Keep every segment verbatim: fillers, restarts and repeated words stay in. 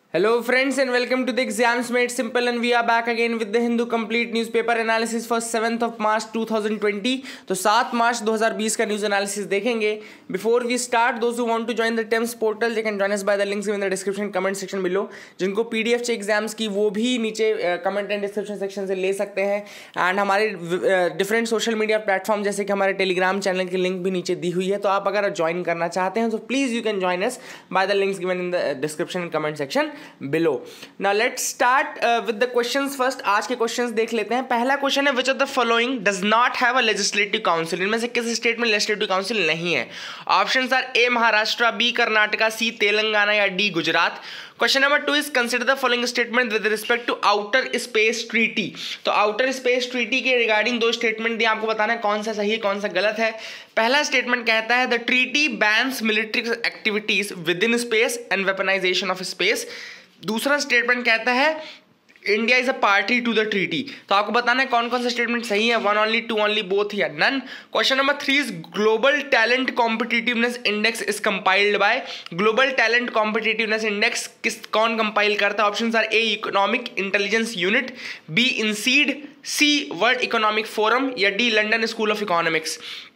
Hello friends and welcome to the Exams Made Simple, and we are back again with the Hindu complete newspaper analysis for seventh of March twenty twenty. तो सात मार्च दो हज़ार बीस का news analysis देखेंगे. Before we start, those who want to join the T E M S portal, they can join us by the links in the description comment section below. जिनको P D F चाहिए exams की वो भी नीचे comment and description section से ले सकते हैं. एंड हमारे डिफरेंट सोशल मीडिया प्लेटफॉर्म जैसे कि हमारे टेलीग्राम चैनल की लिंक भी नीचे दी हुई है, तो आप अगर ज्वाइन करना चाहते हैं तो please you can join us by the links given in the description comment section below. Now let's start uh, with the questions first. आज के क्वेश्चंस देख लेते हैं. पहला क्वेश्चन है, which of the following does not have a legislative council? इनमें से किस स्टेट में लेजिस्लेटिव काउंसिल नहीं है? Options are A Maharashtra, B Karnataka, C Telangana या D Gujarat. Question number two is consider the following statement with respect to outer space treaty. तो outer space treaty के regarding दो स्टेटमेंट दिए, आपको बताना है कौन सा सही है कौन सा गलत है. पहला स्टेटमेंट कहता है the treaty bans military activities within space and weaponisation of space. दूसरा स्टेटमेंट कहता है India is a party to the treaty. तो आपको बताना है कौन कौन सा स्टेटमेंट सही है, one only, two only, both या none. Question number three is global talent competitiveness index is compiled by. Global talent competitiveness index किस कौन कंपाइल करता है? Options are A economic intelligence unit, B INSEAD, C world economic forum या D London school of economics.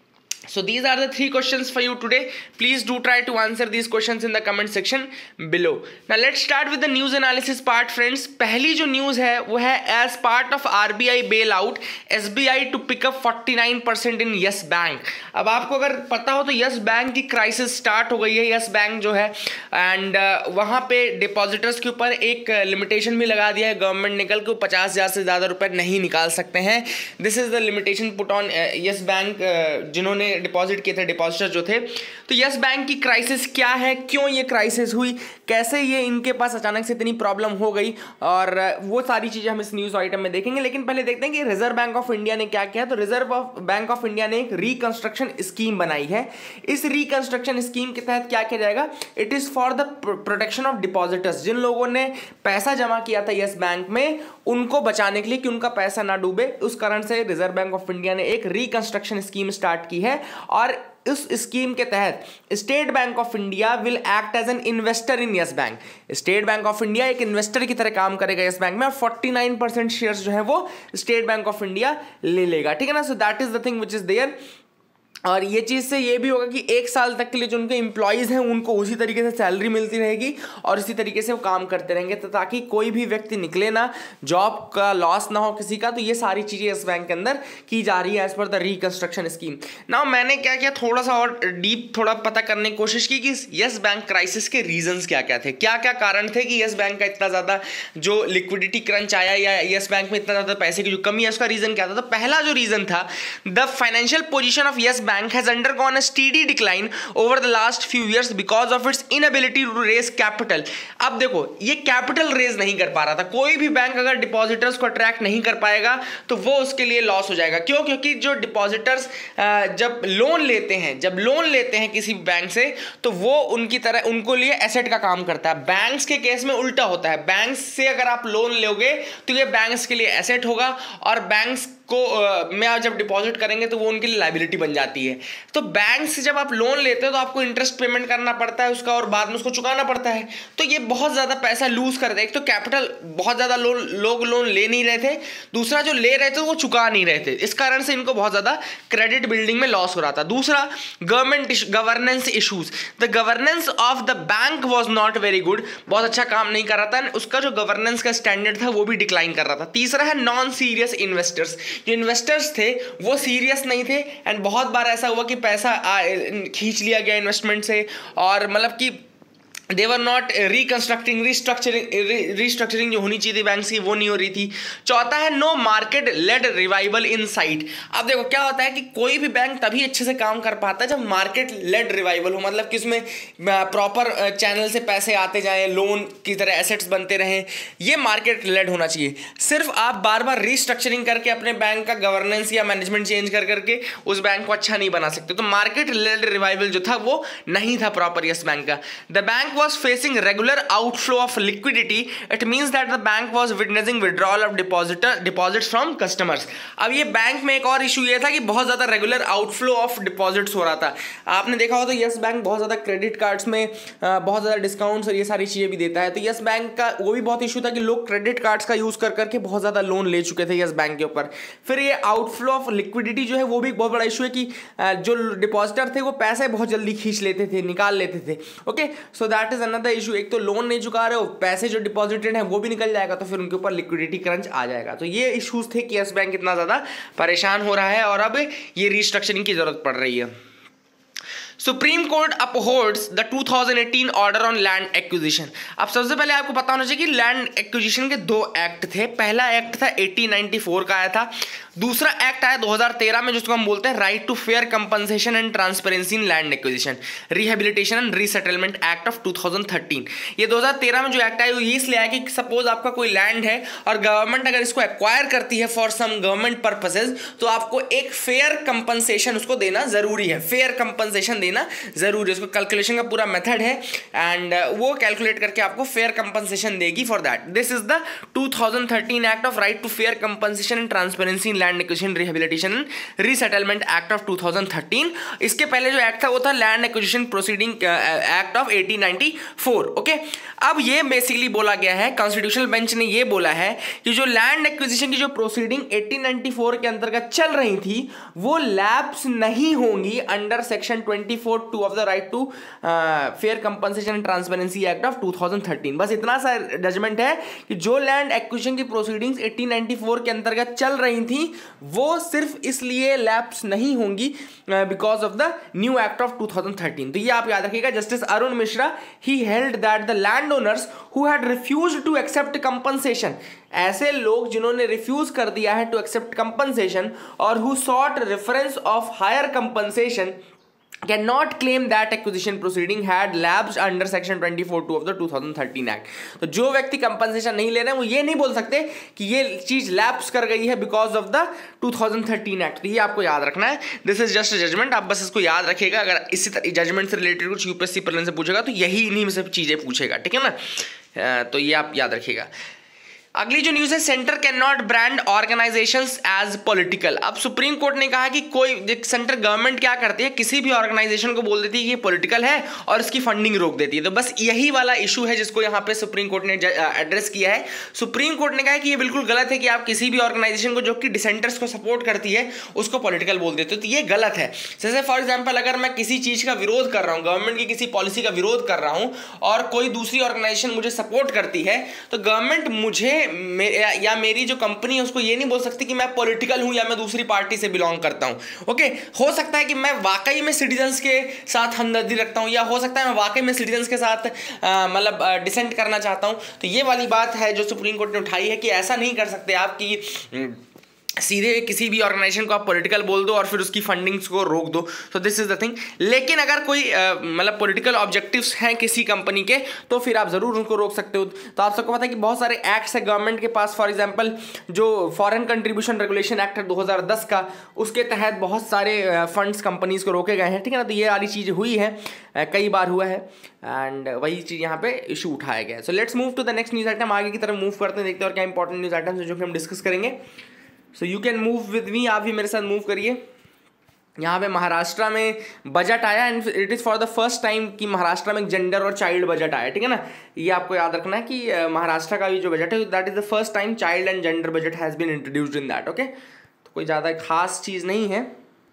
So these are the three questions for you today. Please do try to answer these questions in the comment section below. Now let's start with the news analysis part, friends. पहली जो news है वो है as part of R B I bailout, S B I to pick up forty-nine percent in Yes Bank. अब आपको अगर पता हो तो Yes Bank की क्राइसिस स्टार्ट हो गई है. Yes Bank जो है एंड uh, वहाँ पे डिपॉजिटर्स के ऊपर एक लिमिटेशन भी लगा दिया है गवर्नमेंट ने कल को पचास हज़ार से ज़्यादा रुपए नहीं निकाल सकते हैं. This is the limitation put on Yes Bank जिन्होंने डिपॉजिट किए थे, डिपॉजिटर जो थे. तो यस बैंक की क्राइसिस क्या है, क्यों ये क्राइसिस हुई, कैसे ये इनके पास अचानक से इतनी प्रॉब्लम हो गई, और वो सारी चीज़ें हम इस न्यूज़ आइटम में देखेंगे. लेकिन पहले देखते हैं कि रिजर्व बैंक ऑफ इंडिया ने क्या किया. तो रिजर्व बैंक ऑफ इंडिया ने एक रिकंस्ट्रक्शन स्कीम बनाई है. इस रिकंस्ट्रक्शन स्कीम के तहत क्या किया जाएगा? It is for the protection of depositors. जिन लोगों ने पैसा जमा किया था यस बैंक में, उनको बचाने के लिए कि उनका पैसा ना डूबे, उस कारण से रिजर्व बैंक ऑफ इंडिया ने एक रिकंस्ट्रक्शन स्कीम स्टार्ट की है. और इस स्कीम के तहत State bank of India will act as an investor in Yes Bank. State bank of India एक इन्वेस्टर की तरह काम करेगा यस बैंक में, और उनचास परसेंट शेयर्स जो है वो स्टेट बैंक ऑफ इंडिया ले लेगा. ठीक है ना. So that is the thing which is there. और ये चीज़ से ये भी होगा कि एक साल तक के लिए जो उनके एम्प्लॉयज़ हैं उनको उसी तरीके से सैलरी मिलती रहेगी और इसी तरीके से वो काम करते रहेंगे, तो ताकि कोई भी व्यक्ति निकले ना, जॉब का लॉस ना हो किसी का. तो ये सारी चीज़ें इस बैंक के अंदर की जा रही है as per the reconstruction scheme. Now मैंने क्या किया, थोड़ा सा और डीप थोड़ा पता करने की कोशिश की कि यस बैंक क्राइसिस के रीजंस क्या क्या थे, क्या क्या कारण थे कि यस बैंक का इतना ज़्यादा जो लिक्विडिटी क्रंच आया या यस बैंक में इतना ज़्यादा पैसे की जो कमी है, उसका रीज़न क्या था. तो पहला जो रीज़न था, the financial position of Yes bank has undergone a steady decline over the last few years because of its inability to raise capital. अब देखो, ये कैपिटल रेज नहीं कर पा रहा था. कोई भी बैंक अगर डिपॉजिटर्स को अट्रैक्ट नहीं कर पाएगा तो वो उसके लिए लॉस हो जाएगा. क्यों? क्योंकि जो डिपॉजिटर्स जब लोन लेते हैं जब लोन लेते हैं किसी बैंक से, तो वो उनकी तरह उनको लिए एसेट का काम करता है. बैंक्स के केस में उल्टा होता है. बैंक्स से अगर आप लोन लोगे तो ये बैंक्स के लिए एसेट होगा, और बैंक्स को uh, में आप जब डिपॉजिट करेंगे तो वो उनके लिए लाइबिलिटी बन जाती है. तो बैंक से जब आप लोन लेते हो तो आपको इंटरेस्ट पेमेंट करना पड़ता है उसका, और बाद में उसको चुकाना पड़ता है. तो ये बहुत ज़्यादा पैसा लूज कर दे. एक तो कैपिटल बहुत ज़्यादा लोन लोग लोन ले नहीं रहे थे, दूसरा जो ले रहे थे वो चुका नहीं रहे थे. इस कारण से इनको बहुत ज़्यादा क्रेडिट बिल्डिंग में लॉस हो रहा था. दूसरा, government governance issues. The governance of the bank was not very good. बहुत अच्छा काम नहीं कर रहा था, उसका जो गवर्नेंस का स्टैंडर्ड था वो भी डिक्लाइन कर रहा था. तीसरा है नॉन सीरियस इन्वेस्टर्स. जो इन्वेस्टर्स थे वो सीरियस नहीं थे, एंड बहुत बार ऐसा हुआ कि पैसा खींच लिया गया इन्वेस्टमेंट से, और मतलब कि they were not reconstructing restructuring restructuring जो होनी चाहिए थी बैंक्स की, वो नहीं हो रही थी. चौथा है no market led revival in sight. अब देखो क्या होता है कि कोई भी बैंक तभी अच्छे से काम कर पाता है जब मार्केट लेड रिवाइवल हो, मतलब कि उसमें प्रॉपर चैनल से पैसे आते जाएं, लोन की तरह एसेट्स बनते रहें. ये मार्केट लेड होना चाहिए. सिर्फ आप बार बार रिस्ट्रक्चरिंग करके अपने बैंक का गवर्नेंस या मैनेजमेंट चेंज कर करके उस बैंक को अच्छा नहीं बना सकते. तो मार्केट लेड रिवाइवल जो था वो नहीं था प्रॉपर यस बैंक का. The bank was facing regular outflow of liquidity, it means that the bank was witnessing withdrawal of depositor deposits from customers. अब ये बैंक में एक और इशू ये था कि बहुत ज़्यादा रेगुलर आउटफ्लो ऑफ डिपॉजिट्स हो रहा था. आपने देखा हो तो यस बैंक बहुत ज़्यादा क्रेडिट कार्ड्स में बहुत ज़्यादा डिस्काउंट्स और ये सारी चीज़ें भी देता है. तो यस बैंक का वो भी बहुत इशू था कि लोग क्रेडिट कार्ड्स का यूज़ कर करके बहुत ज़्यादा लोन ले चुके थे यस बैंक के ऊपर. फिर ये आउटफ्लो ऑफ लिक्विडिटी जो है वो भी बहुत बड़ा इशू है कि जो डिपॉजिटर थे वो पैसे बहुत जल्दी खींच लेते थे, निकाल लेते थे. Okay, so that is another issue. एक तो लोन नहीं चुका रहे हो, पैसे जो डिपॉजिटेड है वो भी निकल जाएगा, तो फिर उनके ऊपर लिक्विडिटी क्रंच आ जाएगा. तो ये इश्यूज थे कि यस बैंक इतना ज़्यादा परेशान हो रहा है और अब ये रिस्ट्रक्चरिंग की जरूरत पड़ रही है. Supreme Court upholds the two thousand eighteen order on land acquisition. अब सबसे पहले आपको पता होना चाहिए कि लैंड एक्विजिशन के दो एक्ट थे. पहला एक्ट था एटीन नाइंटी फोर का आया था. दूसरा एक्ट आया दो हज़ार तेरह में जिसको हम बोलते हैं right to fair compensation and transparency in land acquisition, rehabilitation and resettlement act of two thousand thirteen. ये दो हज़ार तेरह में जो एक्ट आया वो ये इसलिए आया कि सपोज आपका कोई लैंड है और गवर्नमेंट अगर इसको एक्वायर करती है फॉर सम गवर्नमेंट पर्पसेज, तो आपको एक फेयर कंपनसेशन उसको देना जरूरी है. फेयर कंपनसेशन देना जरूरी है. उसको कैलकुलेशन का पूरा मेथड है एंड वो कैलकुलेट करके आपको फेयर कंपनसेशन देगी for that. This is the two thousand thirteen act of right to fair compensation and transparency in land acquisition, rehabilitation and resettlement act of two thousand thirteen. इसके पहले जो act था वो था land acquisition proceeding act of eighteen ninety four. Okay, अब ये basically बोला गया है, कॉन्स्टिट्यूशनल बेंच ने ये बोला है कि जो लैंड एक्विजिशन की जो प्रोसीडिंग एटीन नाइंटी फोर के अंतर्गत चल रही थी वो लैप्स नहीं होंगी under section twenty four two of the right to fair compensation and transparency act of two thousand thirteen. बस इतना सा जजमेंट है कि जो लैंड एक्विजिशन की प्रोसीडिंग्स एटीन नाइंटी फोर के अंतर्गत चल रही थी वो सिर्फ इसलिए लैप्स नहीं होंगी because of the new act of two thousand thirteen. तो ये आप याद रखिएगा. Justice Arun Mishra he held that the land owners who had refused to accept compensation, ऐसे लोग जिन्होंने रिफ्यूज कर दिया है टू एक्सेप्ट कंपनसेशन और who sought reference of higher compensation cannot claim that acquisition proceeding had lapsed under section twenty four two of the two thousand thirteen act. तो जो व्यक्ति कंपनसेशन नहीं ले रहे हैं वो ये नहीं बोल सकते कि ये चीज लैप्स कर गई है because of the two thousand thirteen act. तो ये आपको याद रखना है. This is just judgement. आप बस इसको याद रखिएगा. अगर इसी तरह जजमेंट से रिलेटेड कुछ यूपीएससी प्रीलिम्स से पूछेगा तो यही इन्हीं में से चीजें पूछेगा. ठीक है ना, तो ये आप याद रखिएगा. अगली जो न्यूज़ है, centre cannot brand organisations as political. अब सुप्रीम कोर्ट ने कहा कि कोई सेंटर गवर्नमेंट क्या करती है, किसी भी ऑर्गेनाइजेशन को बोल देती है कि ये पॉलिटिकल है और इसकी फंडिंग रोक देती है. तो बस यही वाला इशू है जिसको यहाँ पे सुप्रीम कोर्ट ने एड्रेस किया है. सुप्रीम कोर्ट ने कहा कि ये बिल्कुल गलत है कि आप किसी भी ऑर्गेनाइजेशन को जो कि डिसेंटर्स को सपोर्ट करती है उसको पॉलिटिकल बोल देते हो. तो ये गलत है. जैसे फॉर एग्जाम्पल अगर मैं किसी चीज़ का विरोध कर रहा हूँ, गवर्नमेंट की किसी पॉलिसी का विरोध कर रहा हूँ और कोई दूसरी ऑर्गेनाइजेशन मुझे सपोर्ट करती है, तो गवर्नमेंट मुझे या मेरी जो कंपनी है उसको ये नहीं बोल सकती कि मैं पॉलिटिकल हूं या मैं दूसरी पार्टी से बिलोंग करता हूं. ओके, हो सकता है कि मैं वाकई में सिटीजन्स के साथ हमदर्दी रखता हूं या हो सकता है मैं वाकई में सिटीजन्स के साथ मतलब डिसेंट करना चाहता हूं. तो ये वाली बात है जो सुप्रीम कोर्ट ने उठाई है कि ऐसा नहीं कर सकते आप कि सीधे किसी भी ऑर्गेनाइजेशन को आप पॉलिटिकल बोल दो और फिर उसकी फंडिंग्स को रोक दो. तो दिस इज द थिंग. लेकिन अगर कोई मतलब पॉलिटिकल ऑब्जेक्टिव्स हैं किसी कंपनी के तो फिर आप ज़रूर उनको रोक सकते हो. तो आप सबको पता है कि बहुत सारे एक्ट्स है गवर्नमेंट के पास. फॉर एग्जांपल जो फॉरेन कंट्रीब्यूशन रेगुलेशन एक्ट है दो हज़ार दस का, उसके तहत बहुत सारे फंड्स कंपनीज को रोके गए हैं. ठीक है ना, तो ये वाली चीज़ हुई है, कई बार हुआ है एंड वही चीज़ यहाँ पे इशू उठाया गया है. So let's move to the next news item. आगे की तरफ मूव करते हैं, देखते हैं और क्या इंपॉर्टेंट न्यूज़ आइटम्स है जो कि हम डिस्कस करेंगे. So you can move with me. आप भी मेरे साथ मूव करिए. यहाँ पे महाराष्ट्र में बजट आया and it is for the first time कि महाराष्ट्र में जेंडर और चाइल्ड बजट आया. ठीक है ना, ये आपको याद रखना है कि महाराष्ट्र का भी जो बजट है that is the first time child and gender budget has been introduced in that. Okay, तो कोई ज़्यादा खास चीज़ नहीं है.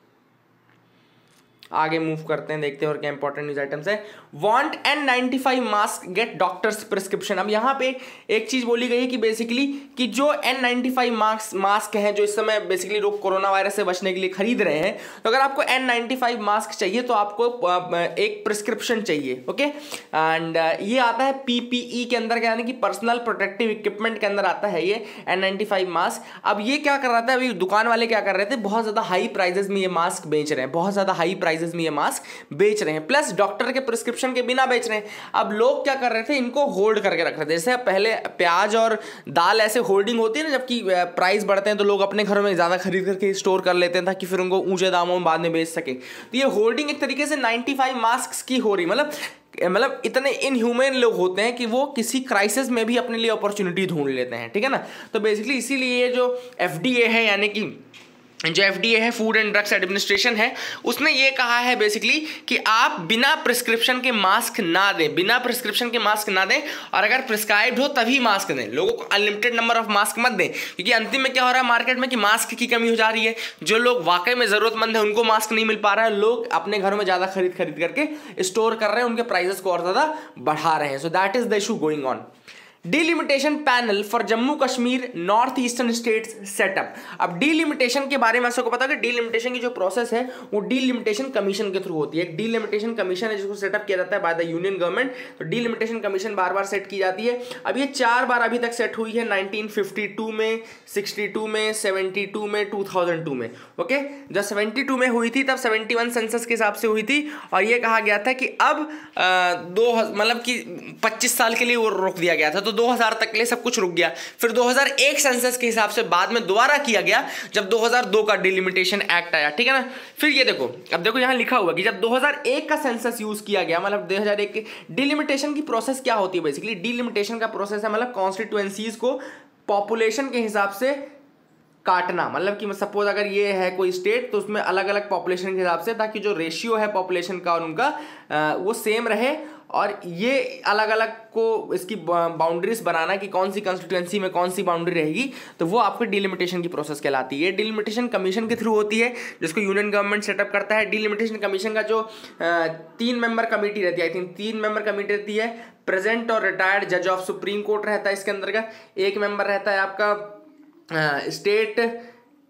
आगे मूव करते हैं, देखते हैं और क्या इंपॉर्टेंट न्यूज आइटम्स है. Want N ninety five mask get doctor's prescription. अब यहाँ पे एक चीज बोली गई है कि बेसिकली कि जो N ninety five mask mask हैं जो इस समय बेसिकली लोग कोरोना वायरस से बचने के लिए खरीद रहे हैं, तो अगर आपको एन नाइंटी फाइव मास्क चाहिए तो आपको एक प्रिस्क्रिप्शन चाहिए. ओके, एंड ये आता है पीपीई के अंदर, यानी कि पर्सनल प्रोटेक्टिव इक्विपमेंट के अंदर आता है ये एन नाइंटी फाइव मास्क. अब ये क्या कर रहा था, अभी दुकान वाले क्या कर रहे थे, बहुत ज़्यादा हाई प्राइजेस में ये मास्क बेच रहे हैं, बहुत ज़्यादा हाई प्राइस प्राइजेस में ये मास्क बेच रहे हैं, प्लस डॉक्टर के प्रिस्क्रिप्शन के बिना बेच रहे हैं। अब लोग क्या कर रहे थे, इनको होल्ड करके रख रहे थे। जैसे पहले प्याज और दाल ऐसे होल्डिंग होती है ना, जबकि प्राइस बढ़ते हैं तो लोग अपने घरों में ज़्यादा खरीद करके स्टोर कर लेते हैं ताकि फिर उनको ऊंचे दामों में बाद में बेच सके। तो ये होल्डिंग एक तरीके से पचानवे मास्क की हो रही, मतलब मतलब इतने इनह्यूमन लोग होते हैं कि वो किसी क्राइसिस में भी अपने लिए अपॉर्चुनिटी ढूंढ लेते हैं, ठीक है ना। तो बेसिकली इसीलिए ये जो एफडीए है, यानी कि जो एफडीए है, फूड एंड ड्रग्स एडमिनिस्ट्रेशन है, उसने ये कहा है बेसिकली कि आप बिना प्रिस्क्रिप्शन के मास्क ना दें, बिना प्रिस्क्रिप्शन के मास्क ना दें, और अगर प्रिस्क्राइब्ड हो तभी मास्क दें। लोगों को अनलिमिटेड नंबर ऑफ मास्क मत दें, क्योंकि अंतिम में क्या हो रहा है मार्केट में कि मास्क की कमी हो जा रही है। जो लोग वाकई में ज़रूरतमंद है उनको मास्क नहीं मिल पा रहा है, लोग अपने घरों में ज़्यादा खरीद खरीद करके स्टोर कर रहे हैं, उनके प्राइजेस को और ज़्यादा बढ़ा रहे हैं। So that is the issue going on. Delimitation panel for Jammu Kashmir north eastern states set up. अब डिलिमिटेशन के बारे में सबको पता है कि डिलिमिटेशन की जो प्रोसेस है वो डिलिमिटेशन कमीशन के थ्रू होती है। एक डिलिमिटेशन कमीशन है जिसको सेटअप किया जाता है बाय द यूनियन गवर्नमेंट। तो डिलिमिटेशन कमीशन बार बार सेट की जाती है। अब ये चार बार अभी तक सेट हुई है, नाइनटीन फिफ्टी टू में, सिक्सटी टू में, सेवेंटी टू में, टू थाउजेंड टू में। ओके, जब सेवेंटी टू में हुई थी तब सेवेंटी वन सेंसस के हिसाब से हुई थी, और ये कहा गया था कि अब आ, दो मतलब कि पच्चीस साल के लिए वो रोक दिया गया था, तो दो हज़ार तक के लिए सब कुछ रुक गया। फिर दो हज़ार एक सेंसस के हिसाब से बाद में दोबारा किया गया जब दो हज़ार दो का डिलिमिटेशन एक्ट आया, ठीक है ना। फिर ये देखो, अब देखो यहां लिखा हुआ कि जब दो हज़ार एक का सेंसस यूज किया गया, मतलब दो हज़ार एक के डिलिमिटेशन की प्रोसेस क्या होती है बेसिकली। डिलिमिटेशन का प्रोसेस है मतलब कॉन्स्टिट्यूएंसीज को पॉपुलेशन के हिसाब से काटना, मतलब कि सपोज अगर ये है कोई स्टेट तो उसमें अलग अलग पॉपुलेशन के हिसाब से, ताकि जो रेशियो है पॉपुलेशन का और उनका आ, वो सेम रहे, और ये अलग अलग को इसकी बाउंड्रीज बनाना कि कौन सी कॉन्स्टिट्यूएंसी में कौन सी बाउंड्री रहेगी, तो वो आपकी डिलिमिटेशन की प्रोसेस कहलाती है। डिलिमिटेशन कमीशन के थ्रू होती है जिसको यूनियन गवर्नमेंट सेटअप करता है। डिलिमिटेशन कमीशन का जो आ, तीन मेंबर कमेटी रहती है, आई थिंक तीन मेंबर कमेटी रहती है। प्रेजेंट और रिटायर्ड जज ऑफ सुप्रीम कोर्ट रहता है इसके अंतर्गत। एक मेंबर रहता है आपका state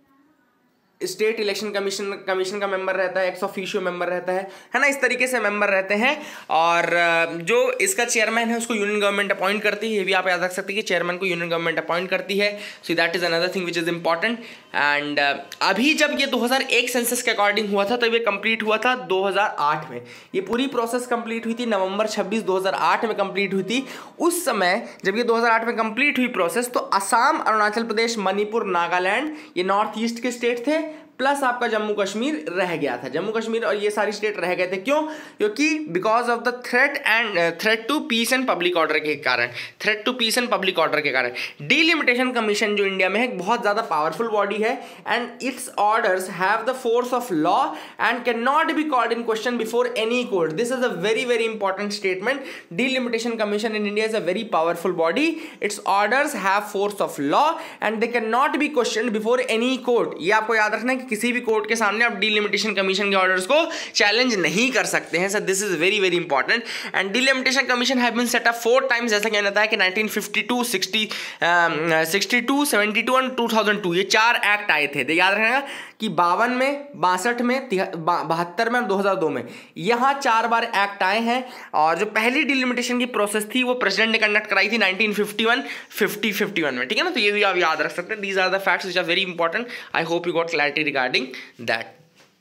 state election commission commission का मेंबर रहता है, एक्स ऑफिशियो मेंबर रहता है है ना। इस तरीके से मेंबर रहते हैं, और जो इसका चेयरमैन है उसको यूनियन गवर्नमेंट अपॉइंट करती है। ये भी आप याद रख सकते हैं कि चेयरमैन को यूनियन गवर्नमेंट अपॉइंट करती है। So that is another thing which is important. And अभी जब ये दो हज़ार एक सेंसस के अकॉर्डिंग हुआ था तब ये कंप्लीट हुआ था दो हज़ार आठ में। ये पूरी प्रोसेस कंप्लीट हुई थी नवंबर छब्बीस दो हज़ार आठ में कंप्लीट हुई थी। उस समय जब ये दो हज़ार आठ में कंप्लीट हुई प्रोसेस, तो असम, अरुणाचल प्रदेश, मणिपुर, नागालैंड ये नॉर्थ ईस्ट के स्टेट थे, प्लस आपका जम्मू कश्मीर रह गया था। जम्मू कश्मीर और ये सारी स्टेट रह गए थे, क्यों? क्योंकि because of the threat and threat to peace and public order के कारण threat to peace and public order के कारण डिलिमिटेशन कमीशन जो इंडिया में है बहुत ज़्यादा पावरफुल बॉडी है, and its orders have the force of law and can not be called in question before any court. This is a very very important statement. Delimitation commission in India is a very powerful body. Its orders have force of law and they can not be question before any court. ये आपको याद रखना है कि किसी भी court के सामने आप डिलिमिटेशन कमीशन के ऑर्डर्स को चैलेंज नहीं कर सकते हैं। Sir this is very very important. And delimitation commission have been set up four times, जैसा कि मैंने बताया कि nineteen fifty two, sixty, sixty two, seventy two and two thousand two ये चार एक्ट आए थे। तो याद रखना कि बावन में, बासठ में, बहत्तर में और दो हज़ार दो में यहाँ चार बार एक्ट आए हैं। और जो पहली डिलिमिटेशन की प्रोसेस थी वो प्रेसिडेंट ने कंडक्ट कराई थी nineteen fifty one, fifty, fifty one में, ठीक है ना। तो ये भी आप याद रख सकते हैं। These are the facts which are very important. I hope you got clarity regarding that.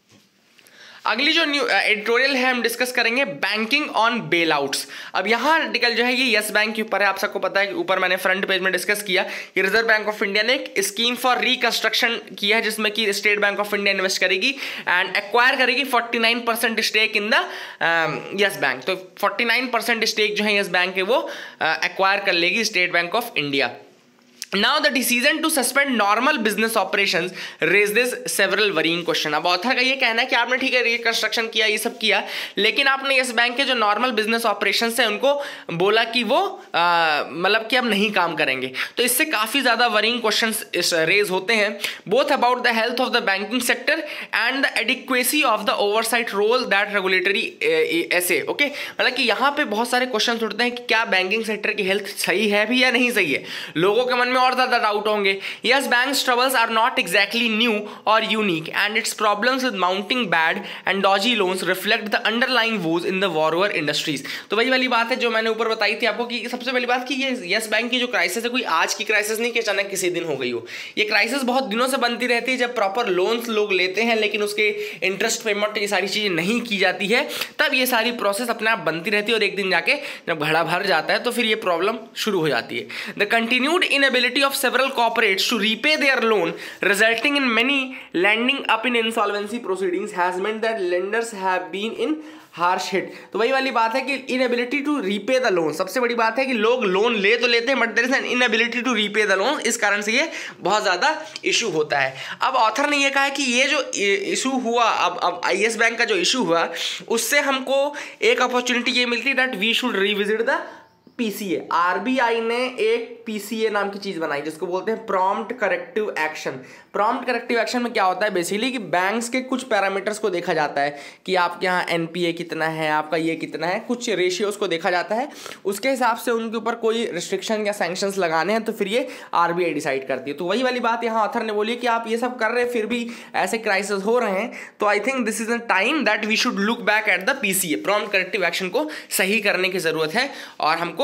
अगली जो न्यू एडिटोरियल है हम डिस्कस करेंगे बैंकिंग ऑन बेल आउट्स। अब यहाँ आर्टिकल जो है ये यस बैंक के ऊपर है। आप सबको पता है कि ऊपर मैंने फ्रंट पेज में डिस्कस किया कि रिजर्व बैंक ऑफ इंडिया ने एक स्कीम फॉर रिकंस्ट्रक्शन किया है जिसमें कि state bank of India invest करेगी एंड एक्वायर करेगी forty nine percent stake in the yes bank. तो फोर्टी नाइन परसेंट स्टेक जो है यस बैंक के वो एक्वायर कर लेगी state bank of India. Now the decision to suspend normal business operations raises several worrying question। अब author का ये कहना है कि आपने ठीक है रिकंस्ट्रक्शन किया, ये सब किया, लेकिन आपने यस बैंक के जो नॉर्मल बिजनेस ऑपरेशंस है उनको बोला कि वो मतलब कि अब नहीं काम करेंगे। तो इससे काफ़ी ज़्यादा वरिंग क्वेश्चंस रेज होते हैं, both about the health of the banking sector and the adequacy of the oversight role that regulatory ऐसे। ओके, मतलब कि यहाँ पे बहुत सारे क्वेश्चन उठते हैं कि क्या बैंकिंग सेक्टर की हेल्थ सही है भी या नहीं सही है। लोगों के मन में में और ज्यादा डाउट होंगे। Yes bank's troubles are not exactly new और unique and its problems with mounting bad and dodgy loans reflect the underlying woes in the borrower industries. तो वही वाली बात है जो मैंने ऊपर बताई थी आपको कि सबसे पहली बात कि ये यस बैंक की जो क्राइसिस है कोई आज की क्राइसिस नहीं कि अचानक किसी दिन हो गई हो। ये क्राइसिस बहुत दिनों से बनती रहती है जब प्रॉपर लोन्स लोग लेते हैं लेकिन उसके इंटरेस्ट पेमेंट ये सारी चीजें नहीं की जाती है, तब ये सारी प्रोसेस अपने आप बनती रहती है और एक दिन जाके जब घड़ा भर जाता है तो फिर ये प्रॉब्लम शुरू हो जाती है। The continued inability of several corporates to repay their loan resulting in many landing up in insolvency proceedings has meant that lenders have been in harsh hit. तो वही वाली बात है कि inability to repay the loan, सबसे बड़ी बात है कि लोग लोन ले तो लेते हैं but there is an inability to repay the loan, इस कारण से ये बहुत ज़्यादा इशू होता है। अब ऑथर ने ये कहा है कि ये जो इशू हुआ, अब अब आईएस बैंक का जो इशू हुआ उससे हमको एक अपॉर्चुनिटी ये मिलती है that we should revisit the PCA. RBI ने एक पीसीए नाम की चीज बनाई जिसको बोलते हैं prompt corrective action. Prompt corrective action में क्या होता है बेसिकली कि बैंक्स के कुछ पैरामीटर्स को देखा जाता है कि आपके यहाँ एनपीए कितना है, आपका ये कितना है, कुछ रेशियोज को देखा जाता है, उसके हिसाब से उनके ऊपर कोई रिस्ट्रिक्शन या सैंक्शंस लगाने हैं तो फिर ये आरबीआई डिसाइड करती है। तो वही वाली बात यहाँ ऑथर ने बोली कि आप ये सब कर रहे हैं फिर भी ऐसे क्राइसिस हो रहे हैं, तो I think this is a time that we should look back at the PCA. Prompt corrective action को सही करने की जरूरत है और हमको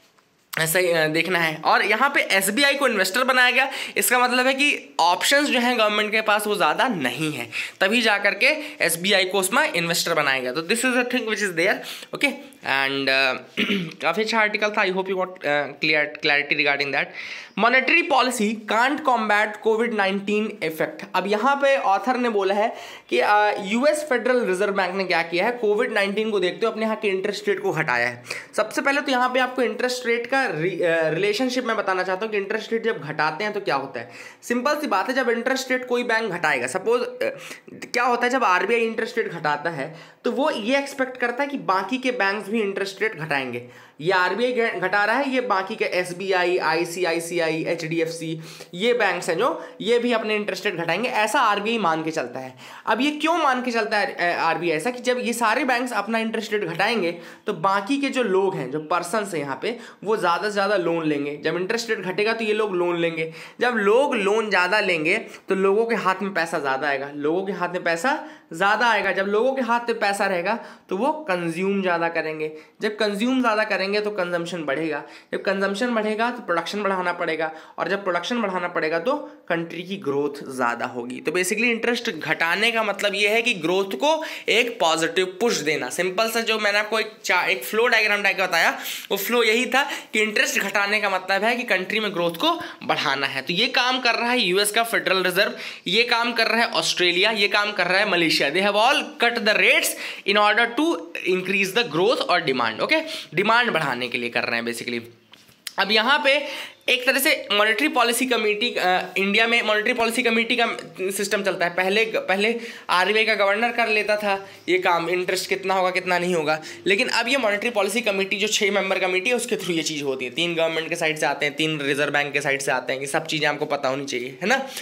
ऐसा देखना है। और यहाँ पे एसबीआई को इन्वेस्टर बनाया गया, इसका मतलब है कि ऑप्शंस जो हैं गवर्नमेंट के पास वो ज़्यादा नहीं है, तभी जा करके एसबीआई को उसमें इन्वेस्टर बनाया गया। तो this is a thing which is there okay and काफ़ी अच्छा आर्टिकल था। I hope you got clear clarity regarding that. Monetary policy can't combat COVID nineteen effect. अब यहाँ पे ऑथर ने बोला है कि यूएस फेडरल रिजर्व बैंक ने क्या किया है, कोविड नाइन्टीन को देखते हुए अपने यहाँ के इंटरेस्ट रेट को घटाया है। सबसे पहले तो यहाँ पे आपको इंटरेस्ट रेट का रिलेशनशिप मैं बताना चाहता हूँ कि इंटरेस्ट रेट जब घटाते हैं तो क्या होता है। सिंपल सी बात है, जब इंटरेस्ट रेट कोई बैंक घटाएगा, सपोज क्या होता है जब आरबीआई इंटरेस्ट रेट घटाता है तो वो ये एक्सपेक्ट करता है कि बाकी के बैंक्स भी इंटरेस्ट रेट घटाएंगे। ये आरबीआई घटा रहा है, ये बाकी के एसबीआई, आईसीआईसीआई, एचडीएफसी, ये बैंक्स हैं जो ये भी अपने इंटरेस्ट रेट घटाएंगे, ऐसा आरबीआई मान के चलता है। अब ये क्यों मान के चलता है आरबीआई ऐसा कि जब ये सारे बैंक्स अपना इंटरेस्ट रेट घटाएंगे तो बाकी के जो लोग हैं, जो पर्सन्स हैं यहाँ पे, वो ज़्यादा से ज़्यादा लोन लेंगे। जब इंटरेस्ट रेट घटेगा तो ये लोग लोन लेंगे, जब लोग लोन ज़्यादा लेंगे तो लोगों के हाथ में पैसा ज़्यादा आएगा, लोगों के हाथ में पैसा ज़्यादा आएगा। जब लोगों के हाथ में पैसा रहेगा तो वो कंज्यूम ज़्यादा करेंगे, जब कंज्यूम ज़्यादा करेंगे तो कंजम्पशन बढ़ेगा, जब कंजम्पशन बढ़ेगा तो प्रोडक्शन बढ़ाना पड़ेगा, और जब प्रोडक्शन बढ़ाना पड़ेगा तो कंट्री की ग्रोथ ज़्यादा होगी। तो बेसिकली इंटरेस्ट घटाने का मतलब ये है कि ग्रोथ को एक पॉजिटिव पुश देना। सिंपल सा जो मैंने आपको एक एक फ्लो डायग्राम टाइप का बताया, वो फ्लो यही था कि इंटरेस्ट घटाने का मतलब है कि कंट्री में ग्रोथ को बढ़ाना है। तो ये काम कर रहा है यूएस का फेडरल रिजर्व, ये काम कर रहा है ऑस्ट्रेलिया, ये काम कर रहा है Malaysia. They have all cut the rates in order to increase the growth और डिमांड। ओके, डिमांड बढ़ाने के लिए कर रहे हैं बेसिकली। अब यहाँ पे एक तरह से मॉनेटरी पॉलिसी कमेटी, इंडिया में मॉनेटरी पॉलिसी कमेटी का सिस्टम चलता है। पहले पहले आरबीआई का गवर्नर कर लेता था ये काम, इंटरेस्ट कितना होगा कितना नहीं होगा, लेकिन अब ये मॉनेटरी पॉलिसी कमेटी जो छः मेंबर कमेटी है उसके थ्रू ये चीज़ होती है। तीन गवर्नमेंट के साइड से आते हैं, तीन रिजर्व बैंक के साइड से आते हैं, ये सब चीज़ें आपको पता होनी चाहिए, है ना।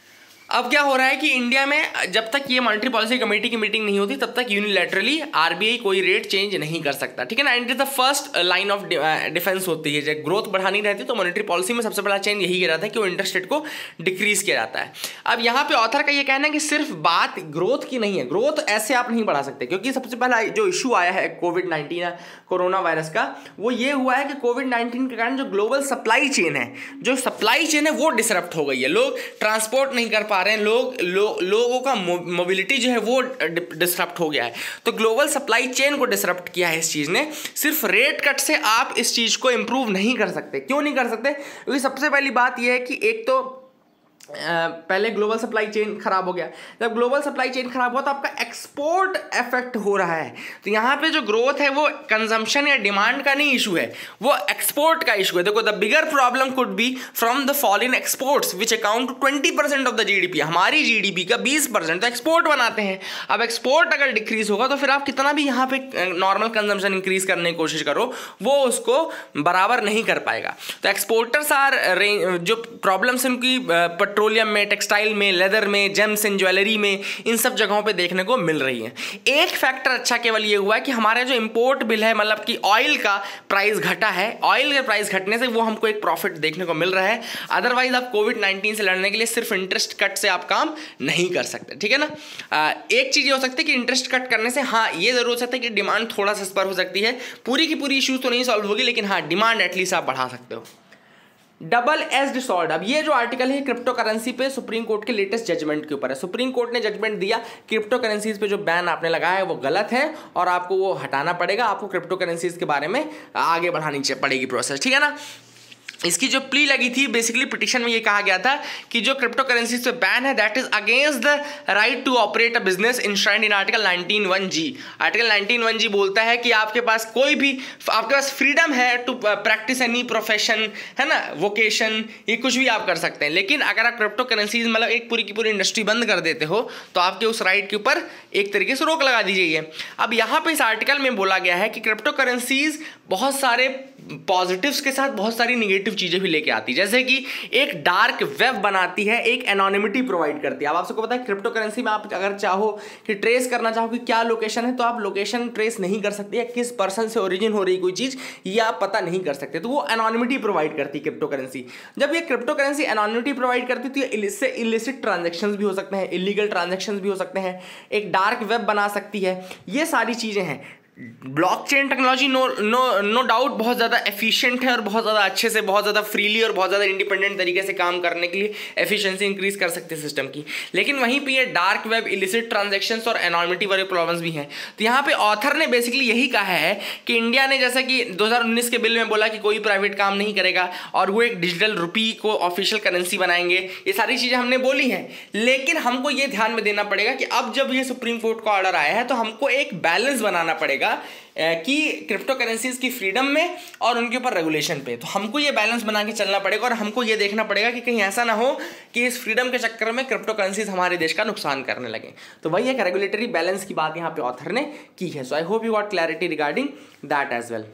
अब क्या हो रहा है कि इंडिया में जब तक ये मॉनेटरी पॉलिसी कमेटी की मीटिंग नहीं होती तब तक यूनिलैटरली आरबीआई कोई रेट चेंज नहीं कर सकता, ठीक है ना। And it is the first line of defence होती है। जब ग्रोथ बढ़ानी रहती है तो मॉनेटरी पॉलिसी में सबसे बड़ा चेंज यही किया जाता है कि वो इंटरेस्ट रेट को डिक्रीज किया जाता है। अब यहाँ पे ऑथर का ये कहना है कि सिर्फ बात ग्रोथ की नहीं है, ग्रोथ ऐसे आप नहीं बढ़ा सकते, क्योंकि सबसे पहला जो इशू आया है कोविड नाइन्टीन कोरोना वायरस का, वो ये हुआ है कि कोविड नाइन्टीन के कारण जो ग्लोबल सप्लाई चेन है, जो सप्लाई चेन है वो डिसरप्ट हो गई है। लोग ट्रांसपोर्ट नहीं कर पा रहे हैं, लोग लो, लोगों का मोबिलिटी जो है वो डिसरप्ट हो गया है। तो ग्लोबल सप्लाई चेन को डिसरप्ट किया है इस चीज़ ने। सिर्फ रेट कट से आप इस चीज़ को इंप्रूव नहीं कर सकते। क्यों नहीं कर सकते? क्योंकि सबसे पहली बात यह है कि एक तो Uh, पहले ग्लोबल सप्लाई चेन खराब हो गया। जब ग्लोबल सप्लाई चेन खराब हुआ तो आपका एक्सपोर्ट इफेक्ट हो रहा है। तो यहाँ पे जो ग्रोथ है वो कंजम्पशन या डिमांड का नहीं इशू है, वो एक्सपोर्ट का इशू है। देखो, the bigger problem could be from the fall in exports which account to twenty percent of the GDP. हमारी जीडीपी का बीस परसेंट तो एक्सपोर्ट बनाते हैं। अब एक्सपोर्ट अगर डिक्रीज होगा तो फिर आप कितना भी यहाँ पे नॉर्मल कंजम्पशन इंक्रीज करने की कोशिश करो, वो उसको बराबर नहीं कर पाएगा। तो एक्सपोर्टर्स आर जो प्रॉब्लम्स उनकी पेट्रोलियम में, टेक्सटाइल में, लेदर में, जेम्स एंड ज्वेलरी में, इन सब जगहों पे देखने को मिल रही है। एक फैक्टर अच्छा केवल ये हुआ है कि हमारा जो इंपोर्ट बिल है, मतलब कि ऑयल का प्राइस घटा है, ऑयल के प्राइस घटने से वो हमको एक प्रॉफिट देखने को मिल रहा है। अदरवाइज आप कोविड नाइन्टीन से लड़ने के लिए सिर्फ इंटरेस्ट कट से आप काम नहीं कर सकते, ठीक है ना। आ, एक चीज़ ये हो सकती है कि इंटरेस्ट कट करने से हाँ ये जरूर हो सकता है कि डिमांड थोड़ा सा स्पर हो सकती है, पूरी की पूरी इश्यूज तो नहीं सॉल्व होगी, लेकिन हाँ डिमांड एटलीस्ट आप बढ़ा सकते हो। डबल एज्ड सॉर्ड, अब ये जो आर्टिकल है क्रिप्टो करेंसी पे सुप्रीम कोर्ट के लेटेस्ट जजमेंट के ऊपर है। सुप्रीम कोर्ट ने जजमेंट दिया क्रिप्टो करेंसीज पे जो बैन आपने लगाया है वो गलत है और आपको वो हटाना पड़ेगा, आपको क्रिप्टो करेंसीज के बारे में आगे बढ़ानी पड़ेगी प्रोसेस, ठीक है ना। इसकी जो प्ली लगी थी बेसिकली पिटिशन में ये कहा गया था कि जो क्रिप्टो करेंसीज पे बैन है that is against the right to operate a business enshrined in article nineteen one G. Article nineteen one G बोलता है कि आपके पास कोई भी, आपके पास फ्रीडम है टू प्रैक्टिस एनी प्रोफेशन, है ना, वोकेशन, ये कुछ भी आप कर सकते हैं, लेकिन अगर आप क्रिप्टो करेंसीज मतलब एक पूरी की पूरी इंडस्ट्री बंद कर देते हो तो आपके उस राइट के ऊपर एक तरीके से रोक लगा दी गई है। अब यहाँ पे इस आर्टिकल में बोला गया है कि क्रिप्टो करेंसीज बहुत सारे पॉजिटिव्स के साथ बहुत सारी निगेटिव चीजें भी लेके आती है, जैसे कि एक डार्क वेब बनाती है, एक एनोनिमिटी प्रोवाइड करती है। अब आप सबको पता है क्रिप्टो करेंसी में आप अगर चाहो कि ट्रेस करना चाहो कि क्या लोकेशन है तो आप लोकेशन ट्रेस नहीं कर सकते, या किस पर्सन से ओरिजिन हो रही कोई चीज ये आप पता नहीं कर सकते, तो वो एनोनिमिटी प्रोवाइड करती है क्रिप्टो करेंसी। जब ये क्रिप्टो करेंसी एनोनिमिटी प्रोवाइड करती है तो इससे इलिसिट ट्रांजेक्शन भी हो सकते हैं, इलीगल ट्रांजेक्शन भी हो सकते हैं, एक डार्क वेब बना सकती है, ये सारी चीजें हैं। Blockchain technology no no no doubt बहुत ज़्यादा एफिशिएंट है और बहुत ज़्यादा अच्छे से, बहुत ज़्यादा फ्रीली और बहुत ज़्यादा इंडिपेंडेंट तरीके से काम करने के लिए एफिशिएंसी इंक्रीज कर सकते हैं सिस्टम की, लेकिन वहीं पे ये डार्क वेब, इलिसिट ट्रांजैक्शंस और एनोनिमिटी वाले प्रॉब्लम्स भी हैं। तो यहाँ पे ऑथर ने बेसिकली यही कहा है कि इंडिया ने जैसा कि दो हज़ार उन्नीस के बिल में बोला कि कोई प्राइवेट काम नहीं करेगा और वो एक डिजिटल रुपी को ऑफिशियल करेंसी बनाएंगे, ये सारी चीज़ें हमने बोली हैं, लेकिन हमको ये ध्यान में देना पड़ेगा कि अब जब ये सुप्रीम कोर्ट का ऑर्डर आया है तो हमको एक बैलेंस बनाना पड़ेगा कि क्रिप्टो करेंसीज की फ्रीडम में और उनके ऊपर रेगुलेशन पे। तो हमको ये बैलेंस बना के चलना पड़ेगा और हमको ये देखना पड़ेगा कि कहीं ऐसा ना हो कि इस फ्रीडम के चक्कर में क्रिप्टो करेंसीज हमारे देश का नुकसान करने लगे। तो वही एक रेगुलेटरी बैलेंस की बात यहाँ पे ऑथर ने की है। So I hope you got clarity regarding that as well.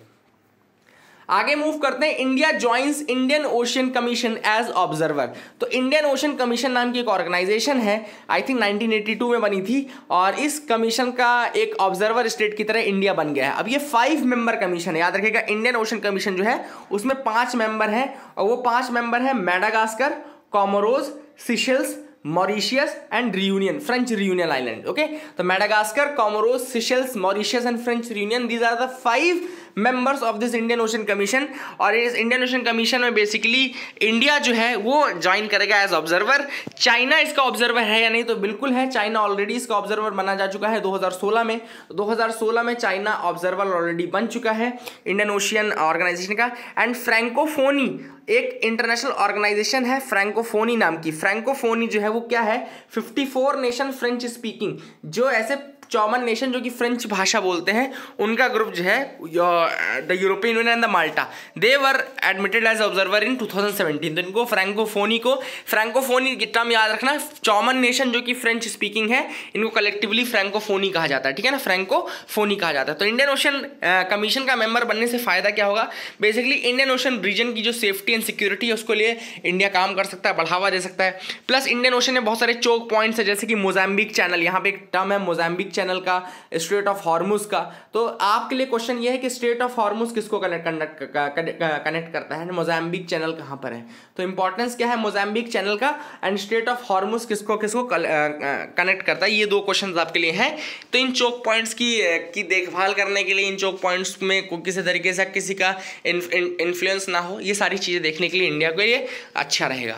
आगे मूव करते हैं, India joins Indian Ocean Commission as observer. तो इंडियन ओशन कमीशन नाम की एक ऑर्गेनाइजेशन है, I think nineteen eighty two में बनी थी, और इस कमीशन का एक ऑब्जर्वर स्टेट की तरह इंडिया बन गया है। अब ये फाइव मेंबर कमीशन है, याद रखिएगा इंडियन ओशन कमीशन जो है उसमें पांच मेंबर हैं और वो पांच मेंबर है Madagascar, Comoros, Seychelles, Mauritius and Reunion, French Reunion island. Okay, तो Madagascar, Comoros, Seychelles, Mauritius and French Reunion, these are the five members of this Indian Ocean Commission. और इस इंडियन ओशन कमीशन में basically India जो है वो join करेगा as observer. China इसका observer है या नहीं, तो बिल्कुल है, चाइना ऑलरेडी इसका ऑब्जर्वर बना जा चुका है दो हज़ार सोलह में। तो दो हज़ार सोलह में चाइना ऑब्जर्वर ऑलरेडी बन चुका है इंडियन ओशियन ऑर्गेनाइजेशन का। एंड फ्रैंकोफोनी एक इंटरनेशनल ऑर्गेनाइजेशन है फ्रैंकोफोनी नाम की। फ्रैंकोफोनी जो है वो क्या है, चौवन नेशन फ्रेंच स्पीकिंग, जो ऐसे चौवन नेशन जो कि फ्रेंच भाषा बोलते हैं उनका ग्रुप जो है the European Union and the Malta, they were admitted as observer in two thousand seventeen. तो इनको फ्रैंकोफोनी को, फ्रैंकोफोनी की टर्म याद रखना, चौवन नेशन जो कि फ्रेंच स्पीकिंग है इनको कलेक्टिवली फ्रैंकोफोनी कहा जाता है, ठीक है ना, फ्रैंकोफोनी कहा जाता है। तो इंडियन ओशन कमीशन का मेंबर बनने से फायदा क्या होगा, बेसिकली इंडियन ओशन रीजन की जो सेफ्टी एंड सिक्योरिटी है उसके लिए इंडिया काम कर सकता है, बढ़ावा दे सकता है। प्लस इंडियन ओशन में बहुत सारे चोक पॉइंट्स है, जैसे कि मोजाम्बिक चैनल, यहाँ पे एक टर्म है मोजाम्बिक चैनल का, स्ट्रेट ऑफ हॉर्मुज का। तो आपके लिए क्वेश्चन ये है कि स्ट्रेट ऑफ हॉर्मुज किसको कनेक्ट कनेक्ट करता है, मोजाम्बिक चैनल कहाँ पर है, तो इंपॉर्टेंस क्या है मोजाम्बिक चैनल का, एंड स्ट्रेट ऑफ हॉर्मुज किसको किसको कनेक्ट करता है, ये दो क्वेश्चन आपके लिए हैं। तो इन चोक पॉइंट्स की की देखभाल करने के लिए, इन चोक पॉइंट्स में किसी तरीके से किसी का इन्फ्लुएंस ना हो, ये सारी चीजें देखने के लिए इंडिया को ये अच्छा रहेगा।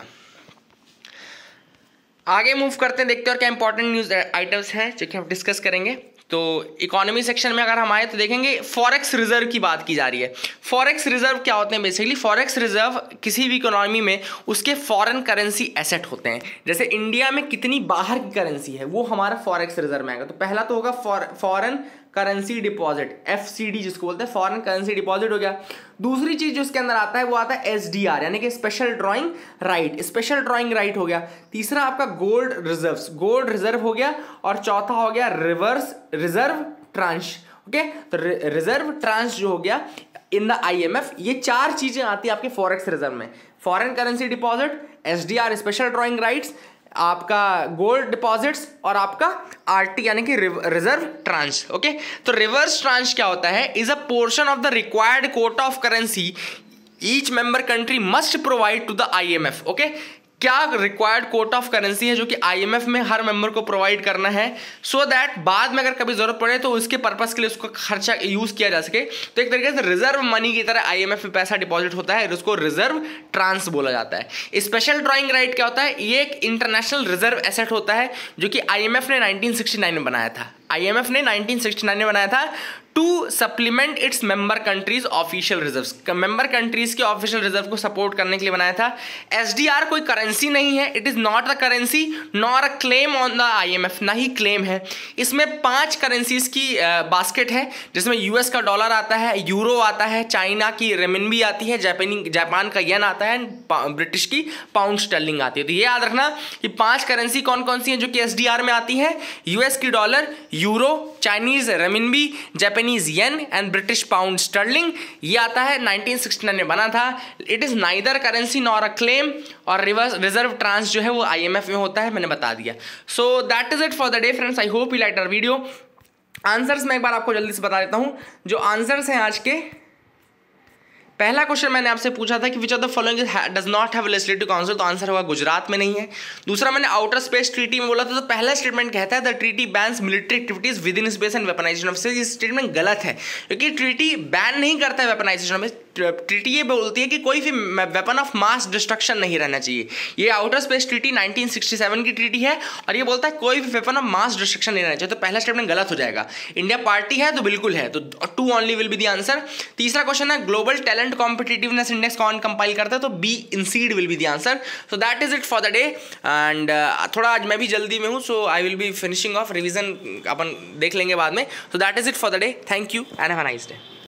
आगे मूव करते हैं, देखते हैं और क्या इंपॉर्टेंट न्यूज आइटम्स हैं जो कि हम डिस्कस करेंगे। तो इकोनॉमी सेक्शन में अगर हम आए तो देखेंगे फॉरेक्स रिजर्व की बात की जा रही है। फॉरेक्स रिजर्व क्या होते हैं, बेसिकली फॉरेक्स रिजर्व किसी भी इकोनॉमी में उसके फॉरेन करेंसी एसेट होते हैं। जैसे इंडिया में कितनी बाहर की करेंसी है वो हमारा फॉरेक्स रिजर्व में आएगा। तो पहला तो होगा foreign currency deposit, F C D जिसको बोलते हैं, फॉरेन करेंसी डिपॉजिट हो गया। दूसरी चीज जो इसके अंदर आता है वो आता है एस डी आर, यानी कि special drawing right, special drawing right हो गया। तीसरा आपका गोल्ड रिजर्व्स, गोल्ड रिजर्व हो गया। और चौथा हो गया रिवर्स रिजर्व ट्रांश, ओके, तो रिजर्व ट्रांस जो हो गया इन द आईएमएफ, ये चार चीजें आती है आपके फॉरेक्स रिजर्व में, foreign currency deposit, SDR special drawing rights, आपका गोल्ड डिपॉजिट्स और आपका आरटी यानी कि रिजर्व ट्रांस। ओके, तो रिवर्स ट्रांस क्या होता है, is a portion of the required quota of currency each member country must provide to the IMF. Okay, क्या रिक्वायर्ड कोटा ऑफ करेंसी है जो कि आईएमएफ में हर मेंबर को प्रोवाइड करना है, सो so दैट बाद में अगर कभी जरूरत पड़े तो उसके पर्पस के लिए उसको खर्चा यूज किया जा सके। तो एक तरीके से रिजर्व मनी की तरह आईएमएफ में पैसा डिपॉजिट होता है, उसको रिजर्व ट्रांस बोला जाता है। स्पेशल ड्रॉइंग राइट क्या होता है, ये एक इंटरनेशनल रिजर्व एसेट होता है जो कि आईएमएफ ने नाइनटीन सिक्सटी नाइन में बनाया था। आईएमएफ ने नाइनटीन सिक्सटी नाइन में बनाया था to supplement its member countries official reserves, member countries के ऑफिशियल रिजर्व को सपोर्ट करने के लिए बनाया था। एसडीआर कोई करेंसी नहीं है, it is not a currency nor a claim on the IMF, ना ही क्लेम है। इसमें पांच करेंसीज की बास्केट है जिसमें यूएस का डॉलर आता है, यूरो आता है, चाइना की रेमिनबी आती है, जापानी जापान का येन आता है, ब्रिटिश की पाउंड स्टर्लिंग आती है। तो ये याद रखना कि पांच करेंसी कौन कौन सी है जो कि एसडीआर में आती है, यूएस की डॉलर, यूरो, चाइनीज रेमिनबी, जापानी yen and British pound sterling. ये आता है नाइनटीन सिक्सटी नाइन में बना था। It is neither currency nor a claim, और रिवर्स रिजर्व ट्रांस जो है वो आईएमएफ में होता है, मैंने बता दिया। So that is it for the day friends, I hope you like our video. Answers मैं एक बार आपको जल्दी से बता देता हूं, जो आंसर्स हैं आज के, पहला क्वेश्चन मैंने आपसे पूछा था कि which of the following does not have legislative council, तो आंसर होगा गुजरात में नहीं है। दूसरा मैंने आउटर स्पेस ट्रीटी में बोला था, तो पहला स्टेटमेंट कहता है the treaty bans military activities within space and weaponisation of space. ये स्टेटमेंट गलत है क्योंकि ट्रीटी बैन नहीं करता है वेपनाइजेशन ऑफ, ट्रीटी ये बोलती है कि कोई भी वेपन ऑफ मास डिस्ट्रक्शन नहीं रहना चाहिए। ये outer space treaty nineteen sixty seven की ट्रीटी है और ये बोलता है कोई भी वेपन ऑफ मास डिस्ट्रक्शन नहीं रहना चाहिए। तो पहला स्टेटमेंट गलत हो जाएगा। इंडिया पार्टी है तो बिल्कुल है, तो two only will be the answer. तीसरा क्वेश्चन है ग्लोबल टैलेंट कॉम्पिटिटिवनेस इंडेक्स कौन कंपाइल करता है, तो B INSEAD will be the answer. So that is it for the day and थोड़ा आज मैं भी जल्दी में हूँ, so I will be finishing off revision, अपन देख लेंगे बाद में। So that is it for the day, thank you and have a nice day.